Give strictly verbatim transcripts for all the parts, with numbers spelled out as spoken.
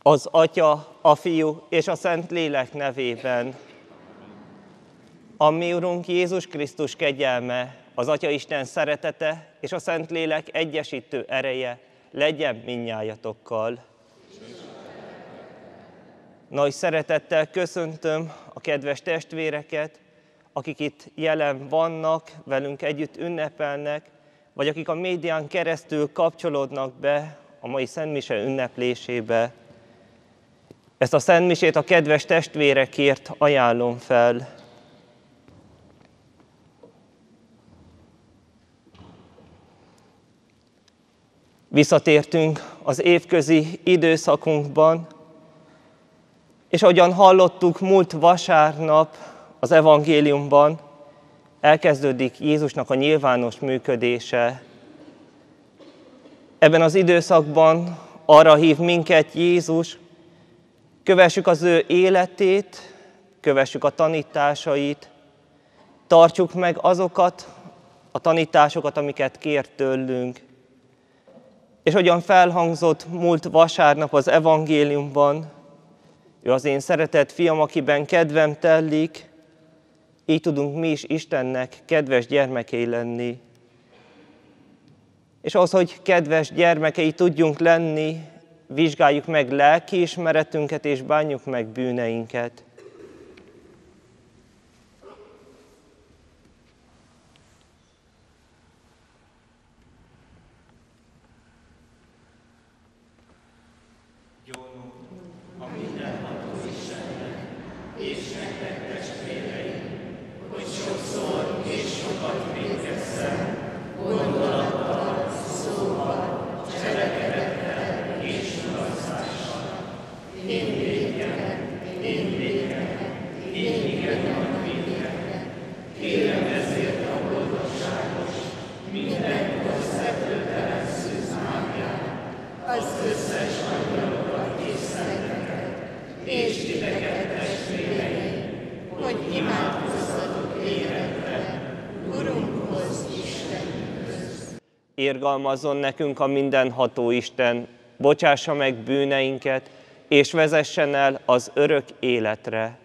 Az Atya, a Fiú és a Szentlélek nevében. A mi Urunk Jézus Krisztus kegyelme, az Atya Isten szeretete és a Szentlélek egyesítő ereje legyen mindnyájatokkal. Nagy szeretettel köszöntöm a kedves testvéreket, akik itt jelen vannak, velünk együtt ünnepelnek, vagy akik a médián keresztül kapcsolódnak be a mai Szentmise ünneplésébe. Ezt a Szentmisét a kedves testvérekért ajánlom fel. Visszatértünk az évközi időszakunkban, és ahogyan hallottuk múlt vasárnap az evangéliumban, elkezdődik Jézusnak a nyilvános működése. Ebben az időszakban arra hív minket Jézus, kövessük az ő életét, kövessük a tanításait, tartsuk meg azokat a tanításokat, amiket kér tőlünk. És hogyan felhangzott múlt vasárnap az evangéliumban, ő az én szeretett fiam, akiben kedvem tellik, így tudunk mi is Istennek kedves gyermekei lenni. És ahhoz, hogy kedves gyermekei tudjunk lenni, vizsgáljuk meg lelkiismeretünket és bánjuk meg bűneinket. Irgalmazzon nekünk a mindenható Isten, bocsássa meg bűneinket, és vezessen el az örök életre.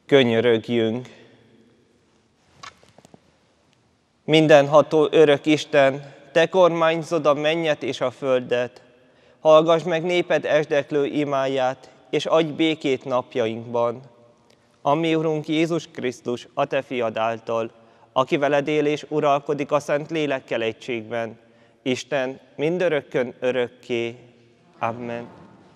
Könyörögjünk! Mindenható örök Isten, Te kormányzod a mennyet és a földet. Hallgass meg néped esdeklő imáját, és adj békét napjainkban. A mi Urunk Jézus Krisztus, a Te fiad által, aki veled él és uralkodik a Szent Lélekkel egységben, Isten mindörökkön örökké. Amen.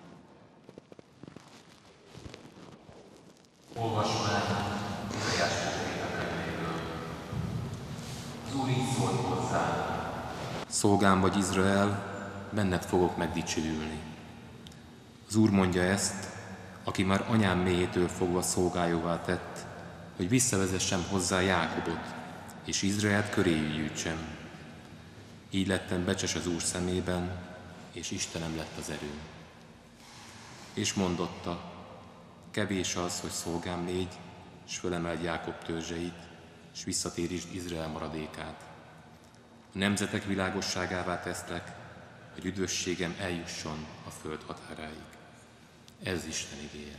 Olvasd meg Ézsaiás próféta könyvéből. Az Úr így szólt hozzá: Szolgám vagy Izrael, benned fogok megdicsőülni. Az Úr mondja ezt, aki már anyám méhétől fogva szolgájóvá tett, hogy visszavezessem hozzá Jákobot, és Izraelt köréjű gyűjtsem. Így lettem becses az Úr szemében, és Istenem lett az erőm. És mondotta: kevés az, hogy szolgám légy, s fölemeld Jákob törzseit, s visszatérítsd Izrael maradékát. A nemzetek világosságává teszlek, hogy üdvösségem eljusson a föld határáig. Ez Isten igéje.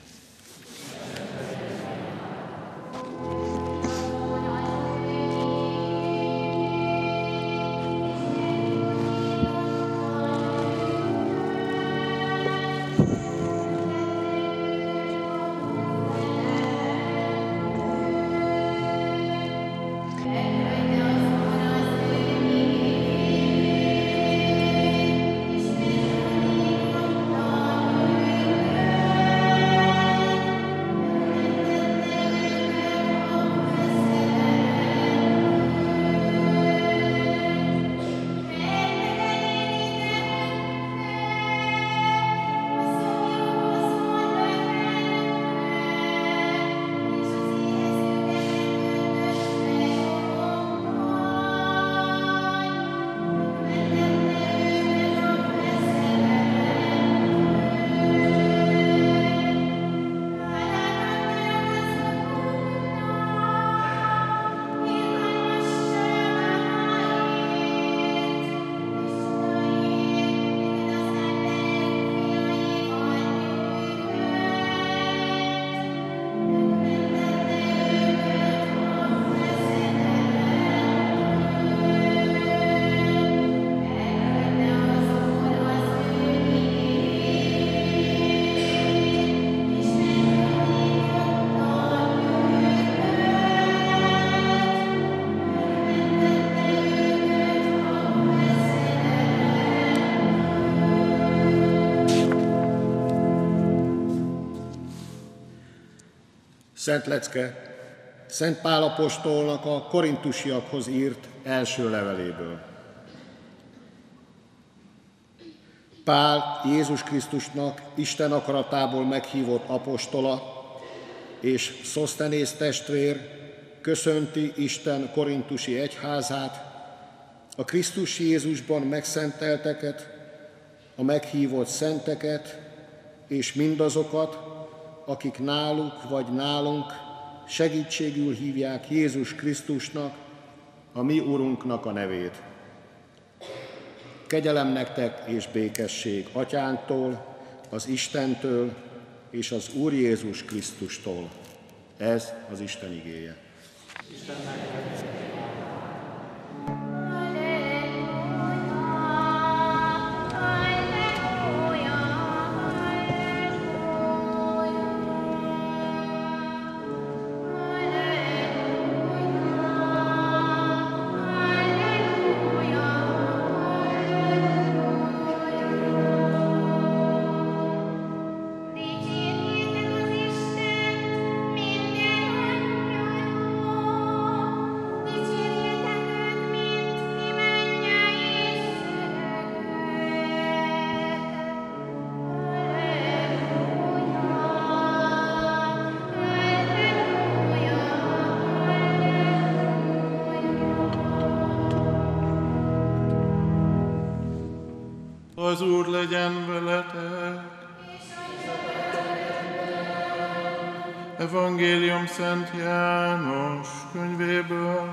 Szent lecke Szent Pál apostolnak a korintusiakhoz írt első leveléből. Pál Jézus Krisztusnak Isten akaratából meghívott apostola, és Szosztenész testvér köszönti Isten korintusi egyházát, a Krisztus Jézusban megszentelteket, a meghívott szenteket, és mindazokat, akik náluk vagy nálunk segítségül hívják Jézus Krisztusnak, a mi Urunknak a nevét. Kegyelem nektek és békesség Atyánktól, az Istentől és az Úr Jézus Krisztustól. Ez az Isten igéje. Az Úr legyen veletek! Evangélium Szent János könyvéből.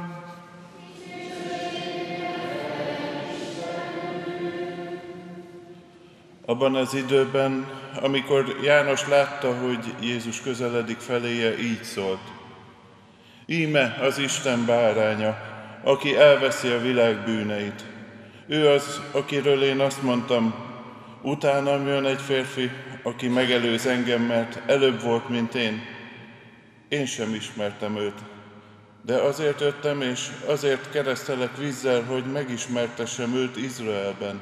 Abban az időben, amikor János látta, hogy Jézus közeledik feléje, így szólt: Íme az Isten báránya, aki elveszi a világ bűneit. Ő az, akiről én azt mondtam, utánam jön egy férfi, aki megelőz engem, mert előbb volt, mint én. Én sem ismertem őt, de azért jöttem, és azért keresztelek vízzel, hogy megismertessem őt Izraelben.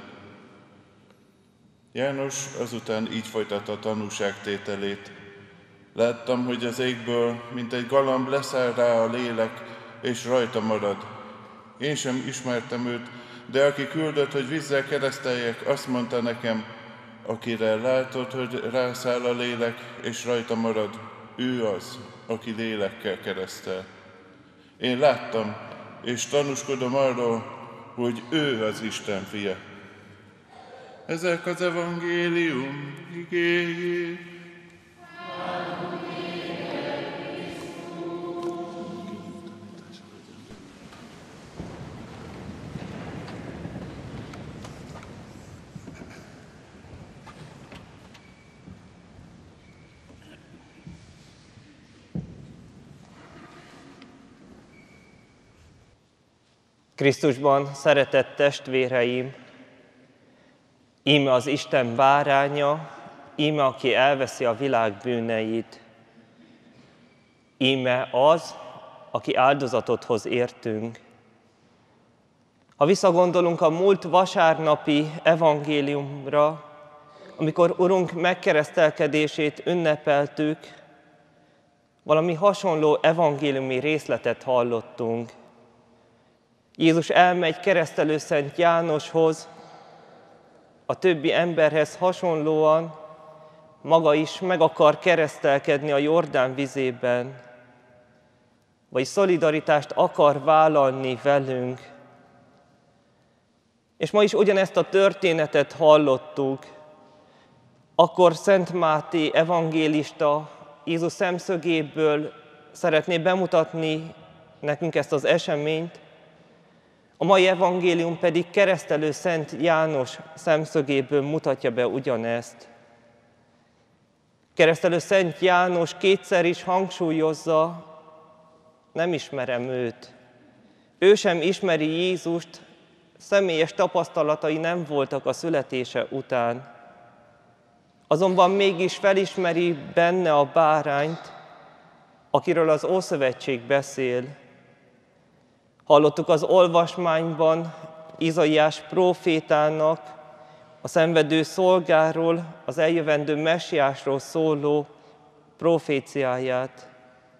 János azután így folytatta a tanúságtételét. Láttam, hogy az égből, mint egy galamb, leszáll rá a lélek, és rajta marad. Én sem ismertem őt, de aki küldött, hogy vízzel kereszteljek, azt mondta nekem, akire látod, hogy rászáll a lélek, és rajta marad, ő az, aki lélekkel keresztel. Én láttam, és tanúskodom arról, hogy ő az Isten fia. Ezek az evangélium igéjé. Krisztusban szeretett testvéreim, íme az Isten báránya, íme aki elveszi a világ bűneit, íme az, aki áldozatot hoz értünk. Ha visszagondolunk a múlt vasárnapi evangéliumra, amikor Urunk megkeresztelkedését ünnepeltük, valami hasonló evangéliumi részletet hallottunk. Jézus elmegy keresztelő Szent Jánoshoz, a többi emberhez hasonlóan maga is meg akar keresztelkedni a Jordán vizében, vagy szolidaritást akar vállalni velünk. És ma is ugyanezt a történetet hallottuk. Akkor Szent Máté evangélista Jézus szemszögéből szeretné bemutatni nekünk ezt az eseményt, a mai evangélium pedig keresztelő Szent János szemszögéből mutatja be ugyanezt. Keresztelő Szent János kétszer is hangsúlyozza, nem ismerem őt. Ő sem ismeri Jézust, személyes tapasztalatai nem voltak a születése után. Azonban mégis felismeri benne a bárányt, akiről az Ószövetség beszél. Hallottuk az olvasmányban Izaiás prófétának, a szenvedő szolgáról, az eljövendő messiásról szóló proféciáját.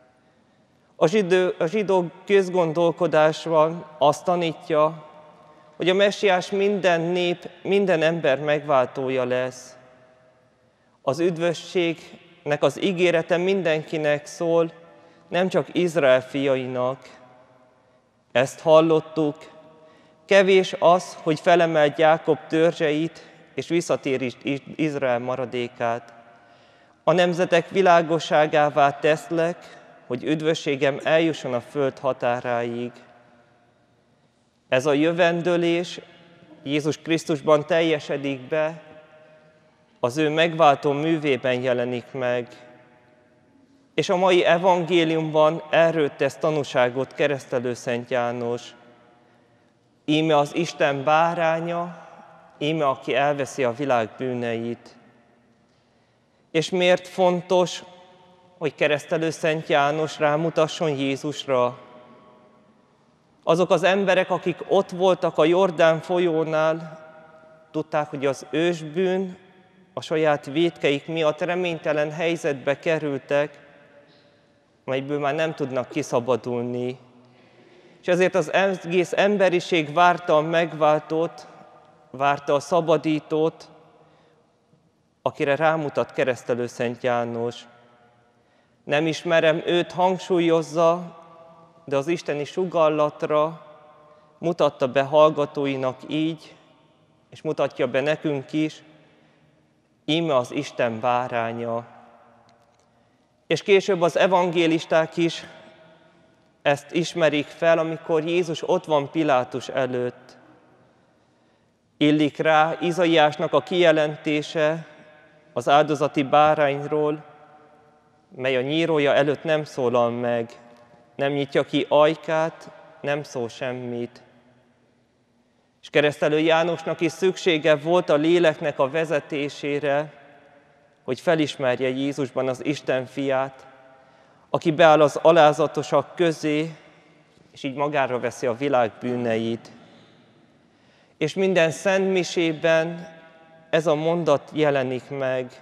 A zsidó, a zsidó közgondolkodásban azt tanítja, hogy a messiás minden nép, minden ember megváltója lesz. Az üdvösségnek az ígérete mindenkinek szól, nem csak Izrael fiainak. Ezt hallottuk, kevés az, hogy felemelt Jákob törzseit, és visszatérítsd Izrael maradékát. A nemzetek világosságává teszlek, hogy üdvösségem eljusson a föld határáig. Ez a jövendőlés Jézus Krisztusban teljesedik be, az ő megváltó művében jelenik meg. És a mai evangéliumban erről tesz tanúságot keresztelő Szent János. Íme az Isten báránya, íme aki elveszi a világ bűneit. És miért fontos, hogy keresztelő Szent János rámutasson Jézusra? Azok az emberek, akik ott voltak a Jordán folyónál, tudták, hogy az ősbűn a saját vétkeik miatt reménytelen helyzetbe kerültek, amelyből már nem tudnak kiszabadulni. És ezért az egész emberiség várta a megváltót, várta a szabadítót, akire rámutat keresztelő Szent János. Nem ismerem őt, hangsúlyozza, de az isteni sugallatra mutatta be hallgatóinak így, és mutatja be nekünk is, íme az Isten báránya. És később az evangélisták is ezt ismerik fel, amikor Jézus ott van Pilátus előtt. Illik rá Izaiásnak a kijelentése az áldozati bárányról, mely a nyírója előtt nem szólal meg, nem nyitja ki ajkát, nem szól semmit. És Keresztelő Jánosnak is szüksége volt a léleknek a vezetésére, hogy felismerje Jézusban az Isten fiát, aki beáll az alázatosak közé, és így magára veszi a világ bűneit. És minden szentmisében ez a mondat jelenik meg.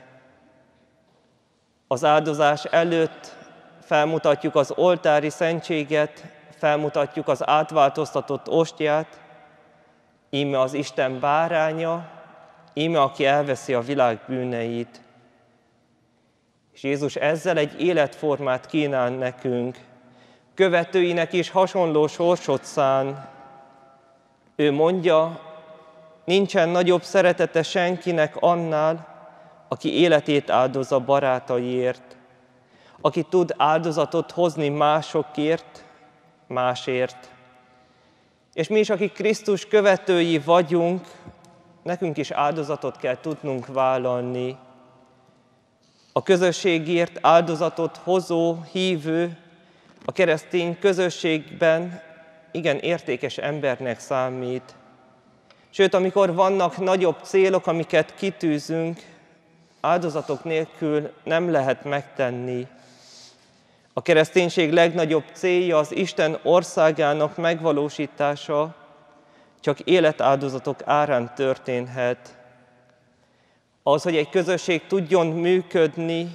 Az áldozás előtt felmutatjuk az oltári szentséget, felmutatjuk az átváltoztatott ostját, íme az Isten báránya, íme aki elveszi a világ bűneit. És Jézus ezzel egy életformát kínál nekünk, követőinek is hasonló sorsot szán. Ő mondja, nincsen nagyobb szeretete senkinek annál, aki életét áldozza barátaiért, aki tud áldozatot hozni másokért, másért. És mi is, akik Krisztus követői vagyunk, nekünk is áldozatot kell tudnunk vállalni. A közösségért áldozatot hozó hívő a keresztény közösségben igen értékes embernek számít. Sőt, amikor vannak nagyobb célok, amiket kitűzünk, áldozatok nélkül nem lehet megtenni. A kereszténység legnagyobb célja az Isten országának megvalósítása, csak életáldozatok árán történhet. Az, hogy egy közösség tudjon működni,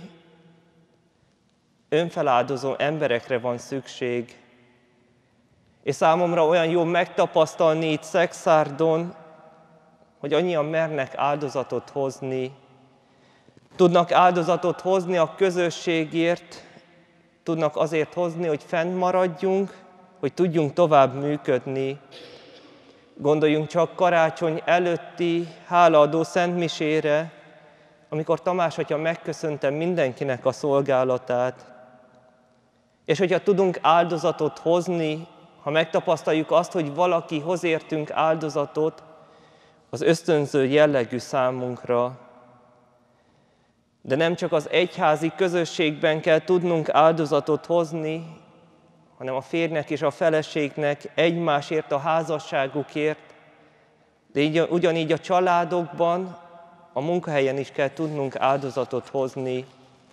önfeláldozó emberekre van szükség. És számomra olyan jó megtapasztalni itt Szekszárdon, hogy annyian mernek áldozatot hozni. Tudnak áldozatot hozni a közösségért, tudnak azért hozni, hogy fennmaradjunk, hogy tudjunk tovább működni. Gondoljunk csak karácsony előtti hálaadó szentmisére, amikor Tamás atya megköszönte mindenkinek a szolgálatát. És hogyha tudunk áldozatot hozni, ha megtapasztaljuk azt, hogy valaki hoz értünk áldozatot, az ösztönző jellegű számunkra. De nem csak az egyházi közösségben kell tudnunk áldozatot hozni, hanem a férjnek és a feleségnek egymásért, a házasságukért, de így, ugyanígy a családokban, a munkahelyen is kell tudnunk áldozatot hozni.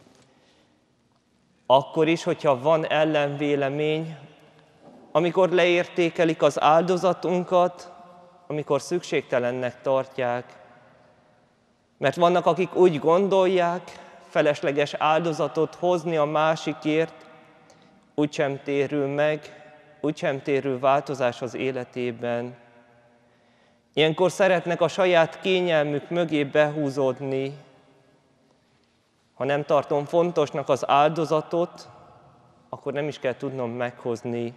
Akkor is, hogyha van ellenvélemény, amikor leértékelik az áldozatunkat, amikor szükségtelennek tartják. Mert vannak, akik úgy gondolják, felesleges áldozatot hozni a másikért, úgysem térül meg, úgysem térül változás az életében. Ilyenkor szeretnek a saját kényelmük mögé behúzódni. Ha nem tartom fontosnak az áldozatot, akkor nem is kell tudnom meghozni.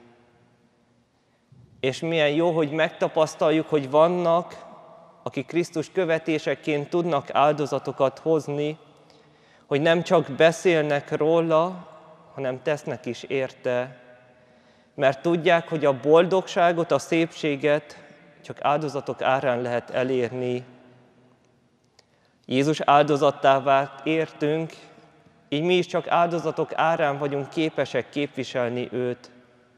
És milyen jó, hogy megtapasztaljuk, hogy vannak, akik Krisztus követéseként tudnak áldozatokat hozni, hogy nem csak beszélnek róla, hanem tesznek is érte, mert tudják, hogy a boldogságot, a szépséget csak áldozatok árán lehet elérni. Jézus áldozattá vált értünk, így mi is csak áldozatok árán vagyunk képesek képviselni őt.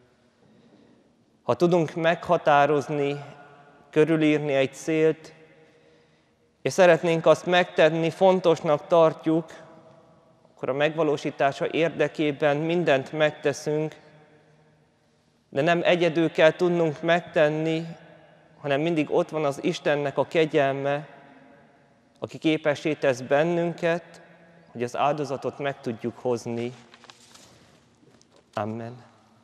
Ha tudunk meghatározni, körülírni egy célt, és szeretnénk azt megtenni, fontosnak tartjuk, akkor a megvalósítása érdekében mindent megteszünk, de nem egyedül kell tudnunk megtenni, hanem mindig ott van az Istennek a kegyelme, aki képessé tesz bennünket, hogy az áldozatot meg tudjuk hozni. Amen.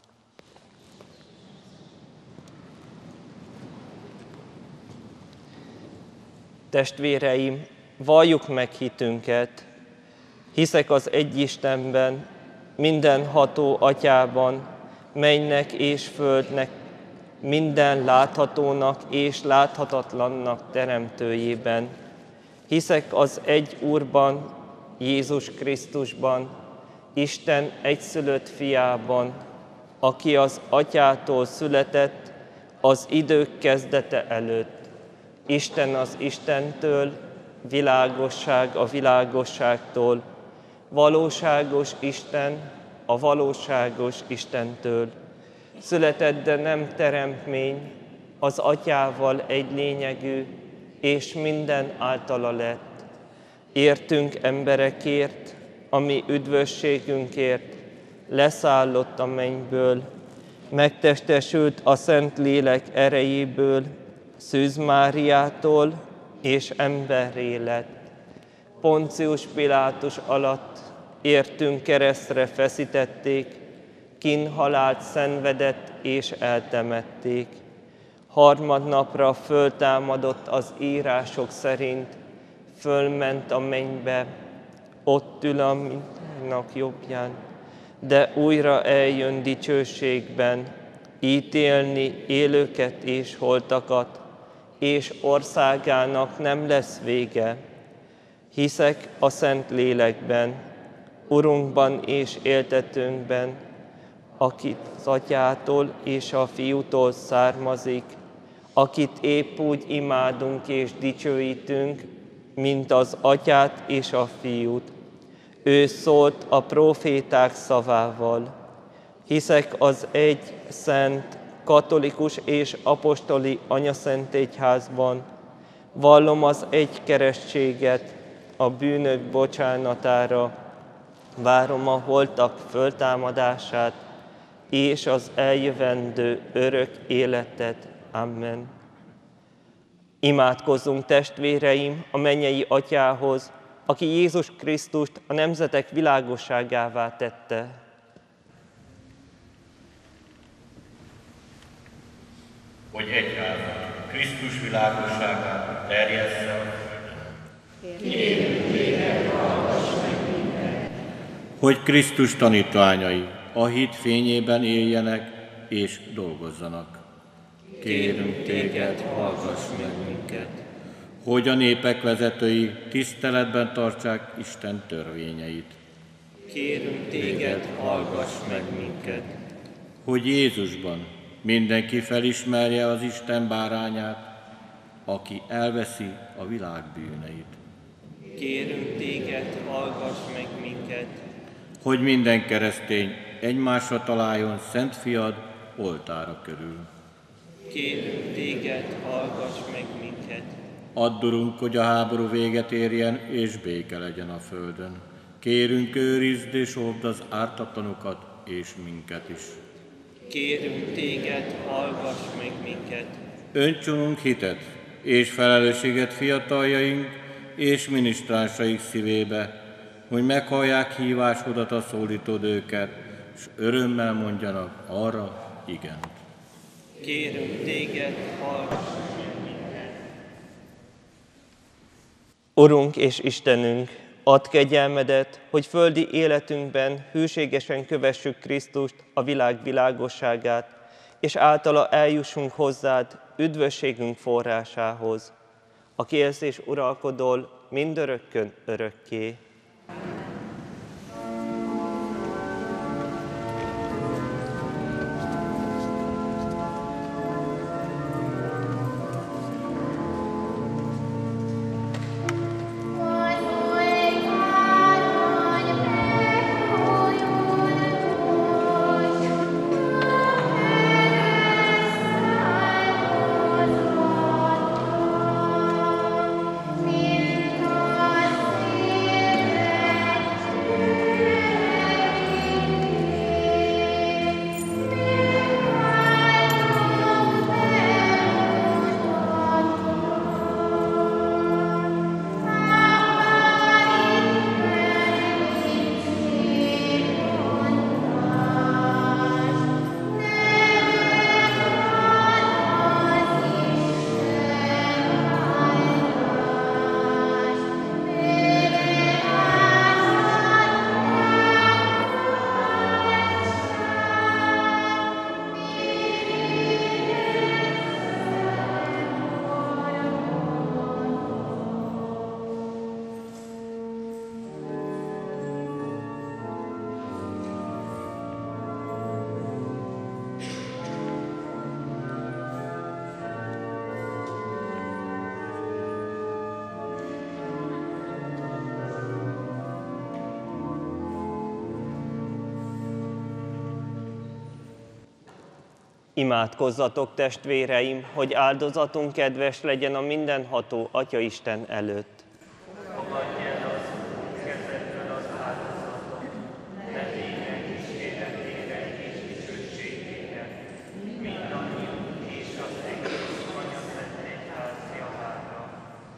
Testvéreim, valljuk meg hitünket. Hiszek az egy Istenben, mindenható Atyában, mennynek és földnek, minden láthatónak és láthatatlannak teremtőjében. Hiszek az egy Úrban, Jézus Krisztusban, Isten egyszülött fiában, aki az Atyától született az idők kezdete előtt. Isten az Istentől, világosság a világosságtól, valóságos Isten a valóságos Istentől. Született, de nem teremtmény, az Atyával egy lényegű, és minden általa lett. Értünk emberekért, ami üdvösségünkért, leszállott a mennyből, megtestesült a Szent Lélek erejéből, Szűz Máriától, és emberré lett. Poncius Pilátus alatt értünk keresztre feszítették, kínhalált szenvedett és eltemették. Harmadnapra föltámadott az írások szerint, fölment a mennybe, ott ül a mindennak jobbján, de újra eljön dicsőségben, ítélni élőket és holtakat, és országának nem lesz vége. Hiszek a Szent Lélekben, Urunkban és éltetőnkben, akit az Atyától és a Fiútól származik, akit épp úgy imádunk és dicsőítünk, mint az Atyát és a Fiút. Ő szólt a próféták szavával. Hiszek az egy szent, katolikus és apostoli anyaszentegyházban, vallom az egy keresztséget a bűnök bocsánatára, várom a holtak föltámadását és az eljövendő örök életet. Amen. Imádkozzunk, testvéreim, a mennyei Atyához, aki Jézus Krisztust a nemzetek világosságává tette. Hogy egyházat Krisztus világosságát terjessze a földön. Kérünk téged, hallgass meg minket! Hogy Krisztus tanítványai a hit fényében éljenek és dolgozzanak. Kérünk téged, hallgass meg minket! Hogy a népek vezetői tiszteletben tartsák Isten törvényeit. Kérünk téged, hallgass meg minket! Hogy Jézusban mindenki felismerje az Isten bárányát, aki elveszi a világ bűneit. Kérünk téged, hallgass meg minket! Hogy minden keresztény egymásra találjon Szent Fiad oltára körül. Kérünk téged, hallgass meg minket! Add, Urunk, hogy a háború véget érjen és béke legyen a földön. Kérünk, őrizd és óvd az ártatlanokat és minket is. Kérünk téged, hallgass meg minket! Öntsonunk hitet és felelősséget fiataljaink és minisztránsaik szívébe, hogy meghallják hívásodat, a szólítod őket, és örömmel mondjanak arra igent. Kérünk téged, hallgass meg minket! Urunk és Istenünk, add kegyelmedet, hogy földi életünkben hűségesen kövessük Krisztust, a világ világosságát, és általa eljussunk hozzád, üdvösségünk forrásához, aki élsz és uralkodol mindörökkön örökké. Thank you. Imádkozzatok, testvéreim, hogy áldozatunk kedves legyen a mindenható Atyaisten előtt. Fogadj el az Úr kezedből az áldozatot, ne téged kíséretére és dicsőségére, mindannyiunk és az egész Anyaszent Egyház javára.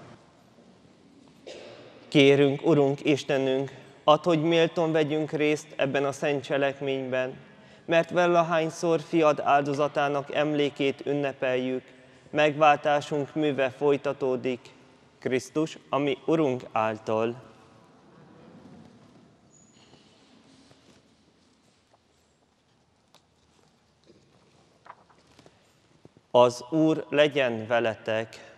Kérünk, Urunk Istenünk, add, hogy méltón vegyünk részt ebben a szent cselekményben, mert valahányszor fiad áldozatának emlékét ünnepeljük, megváltásunk műve folytatódik, Krisztus, ami Urunk által. Az Úr legyen veletek.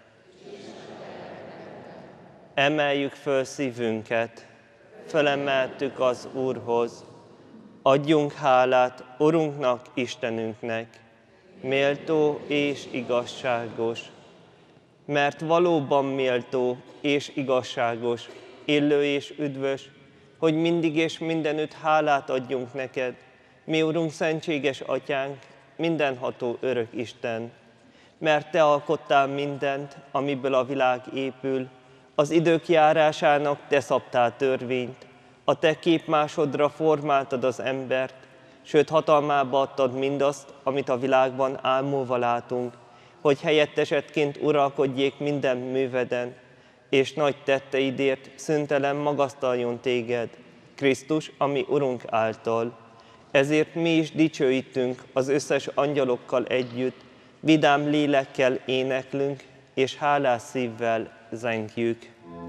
Emeljük föl szívünket, fölemeltük az Úrhoz. Adjunk hálát Urunknak, Istenünknek, méltó és igazságos, mert valóban méltó és igazságos, illő és üdvös, hogy mindig és mindenütt hálát adjunk neked, mi Urunk, szentséges Atyánk, mindenható örök Isten, mert Te alkottál mindent, amiből a világ épül, az idők járásának Te szabtál törvényt, a Te képmásodra formáltad az embert, sőt hatalmába adtad mindazt, amit a világban álmodva látunk, hogy helyettesedként uralkodjék minden műveden, és nagy tetteidért szüntelen magasztaljon téged, Krisztus, ami Urunk által. Ezért mi is dicsőítünk az összes angyalokkal együtt, vidám lélekkel éneklünk, és hálás szívvel zengjük.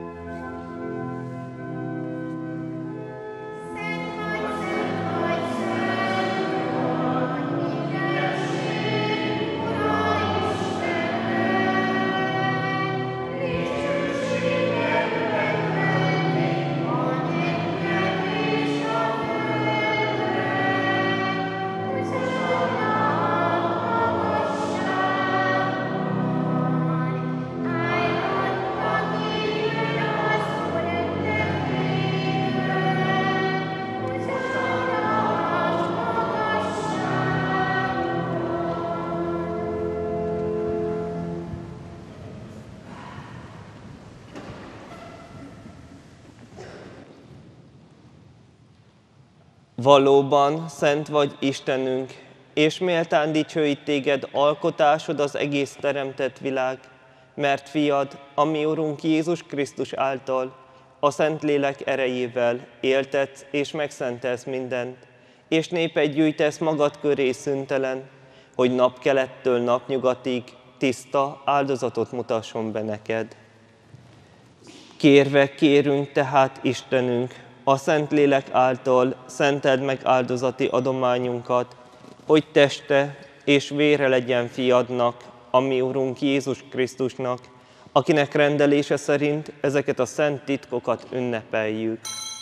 Valóban szent vagy Istenünk, és méltán dicsőít téged alkotásod az egész teremtett világ, mert fiad, ami Urunk Jézus Krisztus által, a Szentlélek erejével éltetsz és megszentelsz mindent, és népet gyűjtesz magad köré szüntelen, hogy napkelettől napnyugatig tiszta áldozatot mutasson be neked. Kérve kérünk tehát, Istenünk, a Szentlélek által szenteld meg áldozati adományunkat, hogy teste és vére legyen fiadnak, ami Urunk Jézus Krisztusnak, akinek rendelése szerint ezeket a szent titkokat ünnepeljük.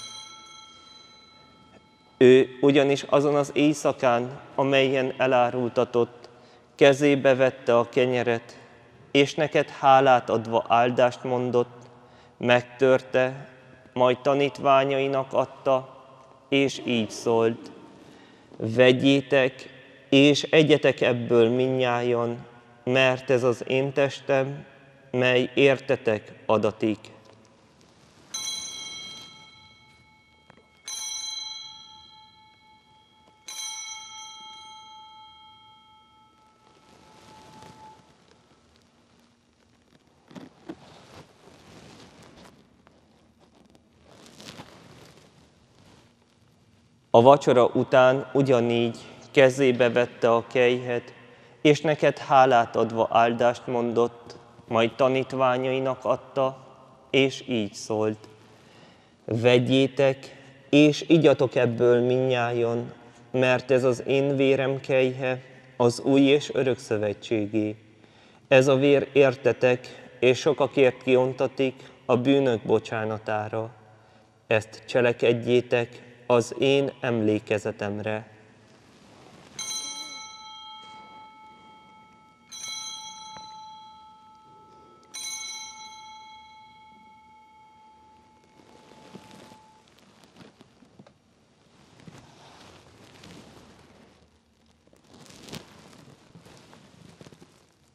Ő ugyanis azon az éjszakán, amelyen elárultatott, kezébe vette a kenyeret, és neked hálát adva áldást mondott, megtörte, majd tanítványainak adta, és így szólt: vegyétek, és egyetek ebből mindnyájan, mert ez az én testem, mely értetek adatik. A vacsora után ugyanígy kezébe vette a kelyhet, és neked hálát adva áldást mondott, majd tanítványainak adta, és így szólt: vegyétek, és igyatok ebből mindnyájan, mert ez az én vérem kelyhe, az új és örök szövetségé. Ez a vér értetek, és sokakért kiontatik a bűnök bocsánatára. Ezt cselekedjétek az én emlékezetemre.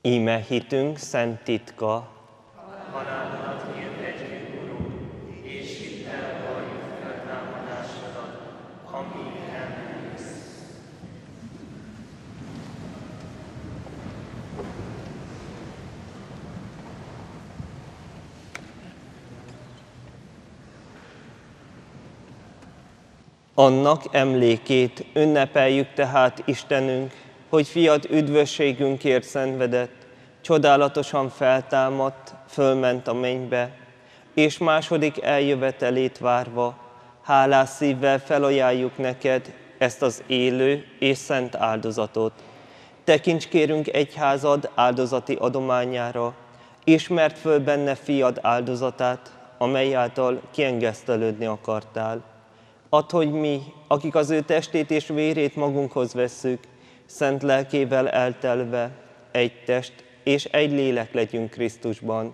Íme hitünk szent titka. Halálodat hirdetjük, Urunk, és hittel valljuk feltámadásodat, amíg elmész. Annak emlékét ünnepeljük tehát, Istenünk, hogy fiad üdvösségünkért szenvedett, csodálatosan feltámadt, fölment a mennybe, és második eljövetelét várva, hálás szívvel felajánljuk neked ezt az élő és szent áldozatot. Tekints kérünk egyházad áldozati adományára, ismerd föl benne fiad áldozatát, amely által kiengesztelődni akartál. Add, hogy mi, akik az ő testét és vérét magunkhoz vesszük, szent lelkével eltelve, egy test és egy lélek legyünk Krisztusban.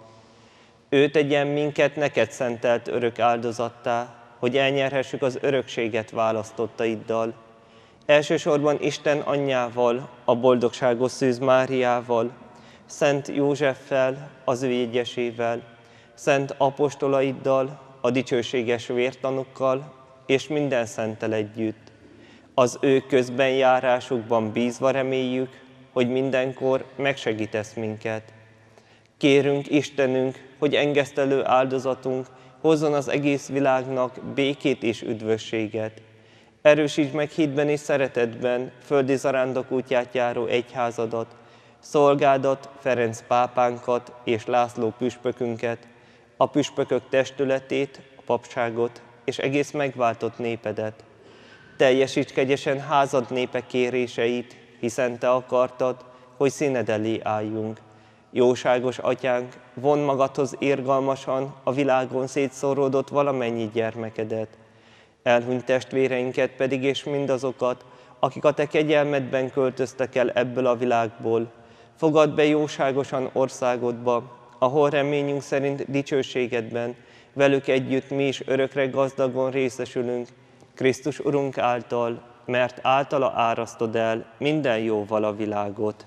Ő tegyen minket neked szentelt örök áldozattá, hogy elnyerhessük az örökséget választottaiddal. Elsősorban Isten anyjával, a boldogságos Szűz Máriával, Szent Józseffel, az ő jegyesével, szent apostolaiddal, a dicsőséges vértanukkal és minden szenttel együtt. Az ő közben járásukban bízva reméljük, hogy mindenkor megsegítesz minket. Kérünk Istenünk, hogy engesztelő áldozatunk hozzon az egész világnak békét és üdvösséget. Erősítsd meg hitben és szeretetben földi zarándok útját járó egyházadat, szolgádat, Ferenc pápánkat és László püspökünket, a püspökök testületét, a papságot és egész megváltott népedet. Teljesíts kegyesen házad népe kéréseit, hiszen te akartad, hogy színed elé álljunk. Jóságos atyánk, vonn magadhoz irgalmasan a világon szétszóródott valamennyi gyermekedet. Elhunyt testvéreinket pedig és mindazokat, akik a te kegyelmedben költöztek el ebből a világból. Fogadd be jóságosan országodba, ahol reményünk szerint dicsőségedben, velük együtt mi is örökre gazdagon részesülünk, Krisztus Urunk által, mert általa árasztod el minden jóval a világot.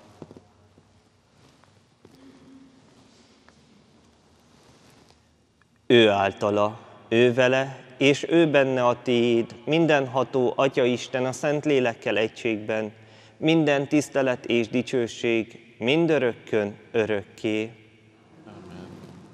Ő általa, ő vele, és ő benne a tiéd, mindenható Atya Isten a Szent Lélekkel egységben, minden tisztelet és dicsőség, mindörökkön örökké. Amen.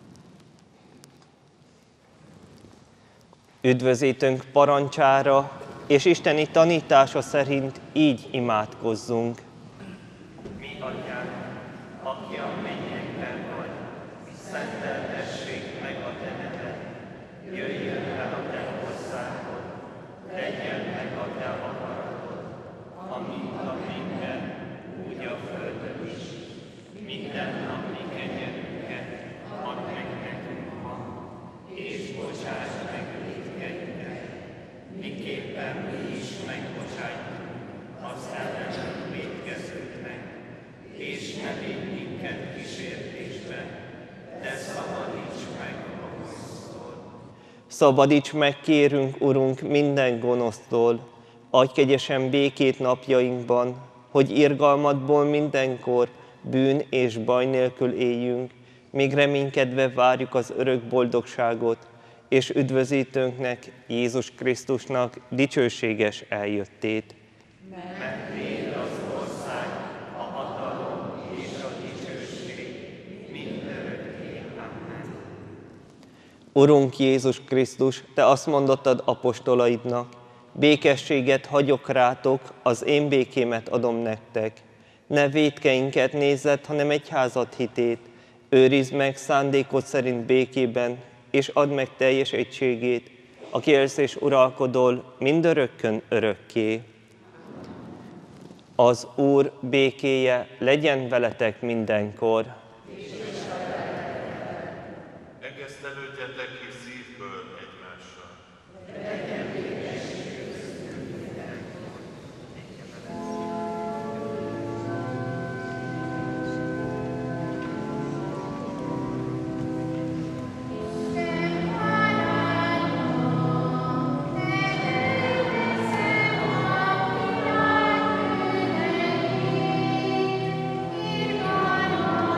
Üdvözítőnk parancsára és isteni tanítása szerint így imádkozzunk. Mi Atyánk, aki a mennyekben vagy, szenteltessék meg a te neved, jöjjön el a te országod, legyen meg a te akaratod, amint a mennyben, úgy a földön is. Minden napi kenyerünket add meg nekünk ma, és bocsáss meg vétkeinket, miképpen mi is megbocsátjuk az ellenünk vétkezőknek, és ne védj minket kísértésbe, de szabadíts meg a gonosztól. Szabadíts meg, kérünk, Urunk, minden gonosztól, adj kegyesen békét napjainkban, hogy irgalmadból mindenkor bűn és baj nélkül éljünk, míg reménykedve várjuk az örök boldogságot, és üdvözítőnknek, Jézus Krisztusnak dicsőséges eljöttét. Mert tiéd az ország, a hatalom és a dicsőség mindörökké. Amen. Urunk Jézus Krisztus, te azt mondottad apostolaidnak, békességet hagyok rátok, az én békémet adom nektek. Ne vétkeinket nézzed, hanem egyházad hitét. Őrizd meg szándékod szerint békében, és add meg teljes egységét, aki élsz és uralkodol mindörökkön örökké. Az Úr békéje legyen veletek mindenkor. Egesztelődjetek ki szívből egymással. Amen.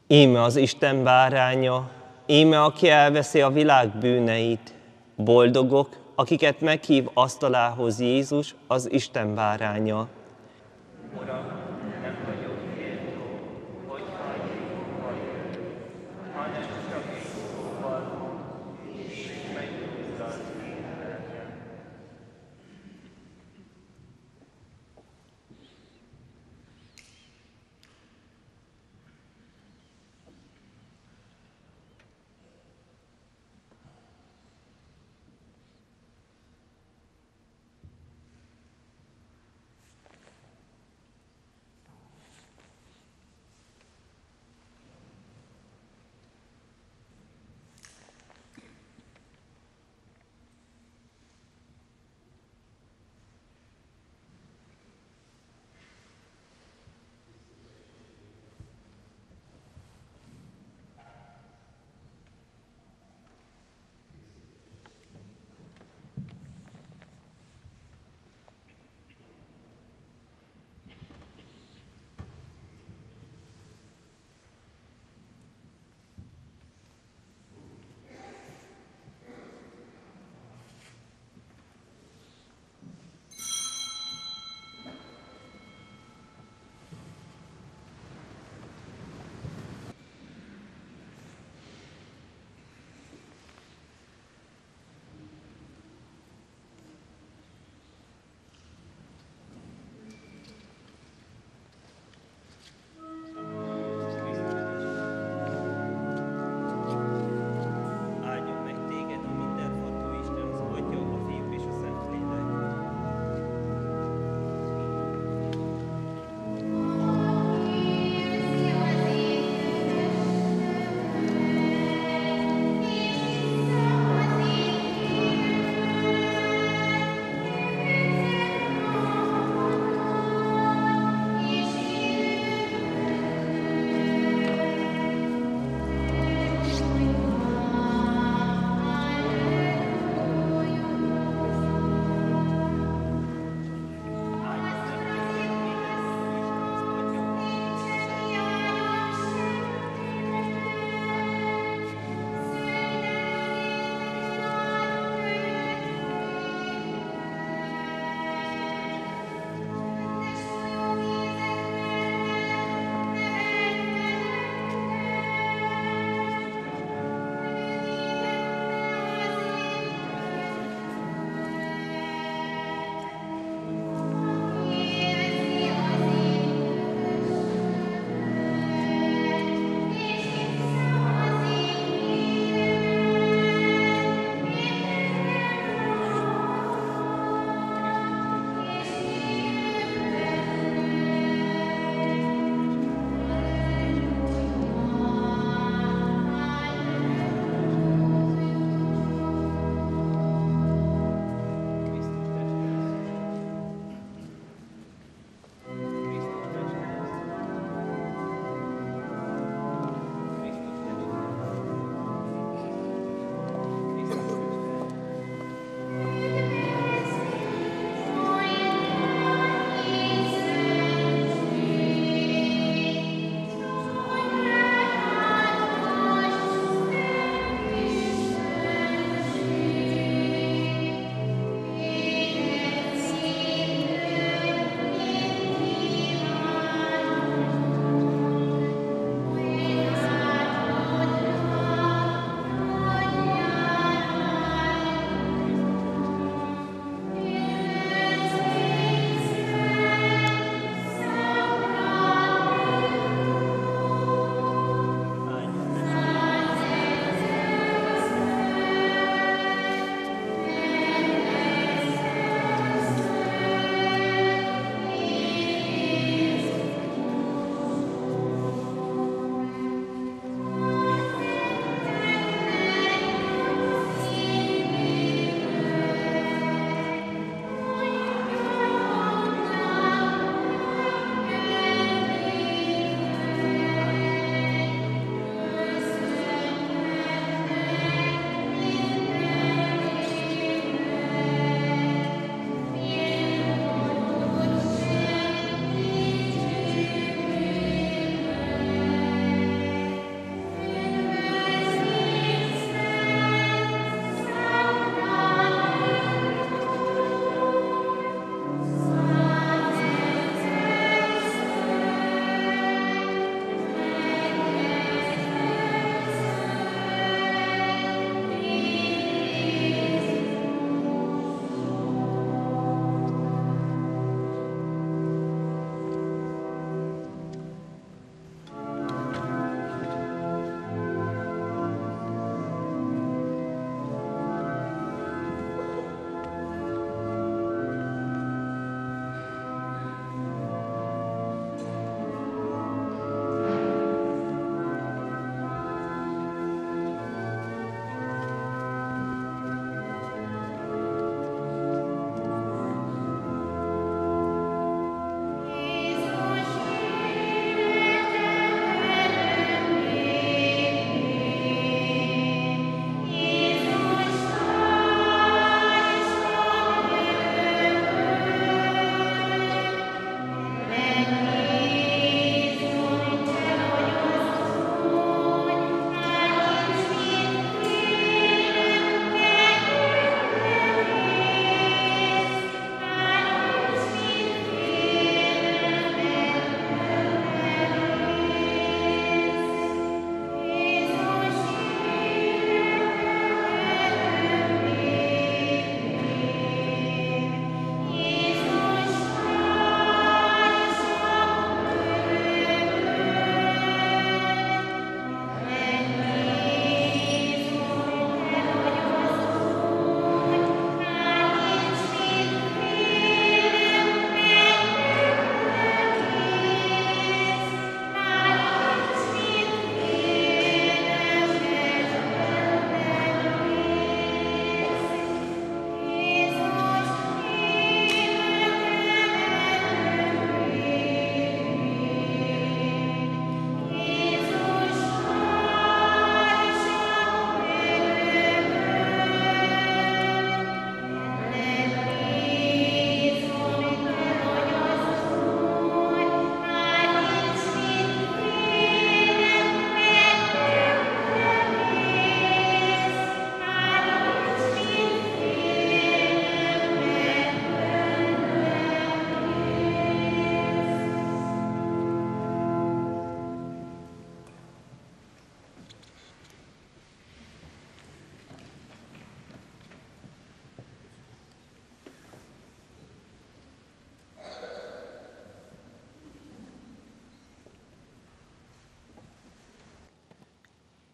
Íme az Isten báránya, íme aki elveszi a világ bűneit. Boldogok, akiket meghív asztalához Jézus, az Isten báránya. Uram, nem vagyok méltó, hogy hajlékba jöjj, hanem csak egy szóval mondd, és megnyugsz az én lelkem.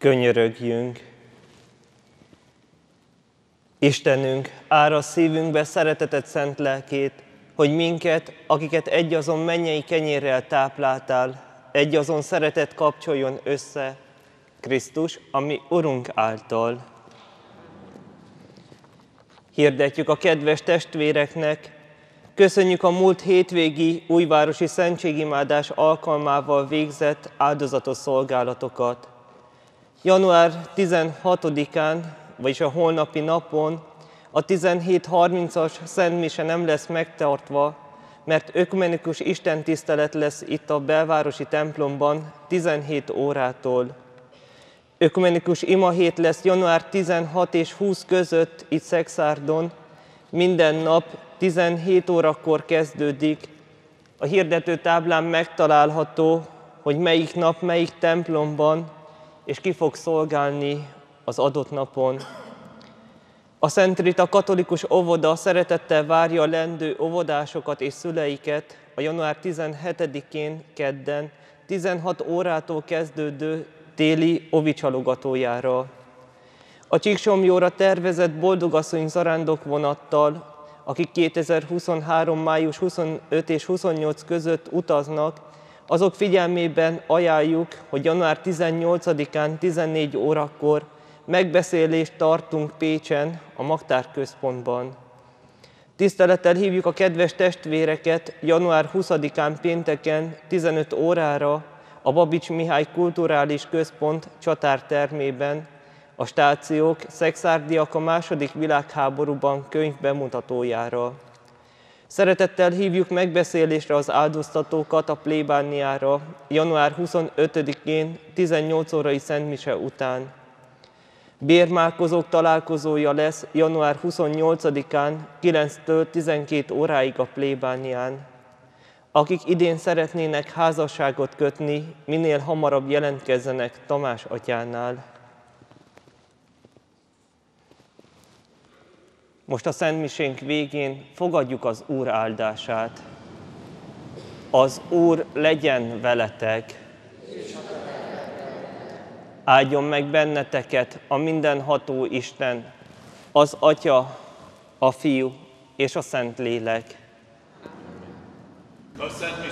Könyörögjünk! Istenünk, árasz szívünkbe szereteted szent lelkét, hogy minket, akiket egyazon mennyei kenyérrel tápláltál, egyazon szeretet kapcsoljon össze Krisztus, ami Urunk által. Hirdetjük a kedves testvéreknek, köszönjük a múlt hétvégi újvárosi szentségimádás alkalmával végzett áldozatos szolgálatokat. január tizenhatodikán, vagyis a holnapi napon a tizenhét harmincas Szent Mise nem lesz megtartva, mert ökumenikus istentisztelet lesz itt a belvárosi templomban tizenhét órától. Ökumenikus imahét lesz január tizenhat és húsz között itt Szekszárdon, minden nap tizenhét órakor kezdődik. A hirdető táblán megtalálható, hogy melyik nap, melyik templomban, és ki fog szolgálni az adott napon. A Szent Rita katolikus óvoda szeretettel várja a lendő óvodásokat és szüleiket a január tizenhetedikén kedden tizenhat órától kezdődő téli ovicsalogatójára. A Csíksomlyóra tervezett boldogasszony zarándok vonattal, akik kétezer-huszonhárom. május huszonöt és huszonnyolc között utaznak, azok figyelmében ajánljuk, hogy január tizennyolcadikán tizennégy órakor megbeszélést tartunk Pécsen, a Magtár központban. Tisztelettel hívjuk a kedves testvéreket január huszadikán pénteken tizenöt órára a Babics Mihály Kulturális Központ csatártermében, a stációk Szekszárdiak a második világháborúban könyv bemutatójára. Szeretettel hívjuk megbeszélésre az áldoztatókat a plébániára január huszonötödikén tizennyolc órai szentmise után. Bérmálkozók találkozója lesz január huszonnyolcadikán kilenctől tizenkét óráig a plébánián. Akik idén szeretnének házasságot kötni, minél hamarabb jelentkezzenek Tamás atyánál. Most a szentmisénk végén fogadjuk az Úr áldását. Az Úr legyen veletek! Áldjon meg benneteket a mindenható Isten, az Atya, a Fiú és a Szentlélek. Köszönjük!